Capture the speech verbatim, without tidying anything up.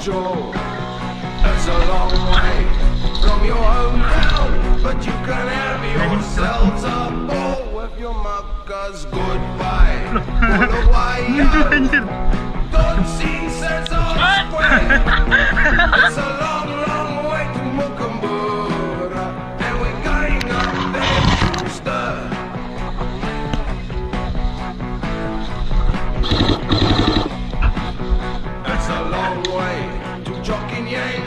Joe. It's a long way from your hometown, but you can have yourselves a ball with your muckers. Goodbye. Don't see sense of square. It's a long, long way to Mukumbura, and we're going up there to stir. It's a long way to Joking Yang.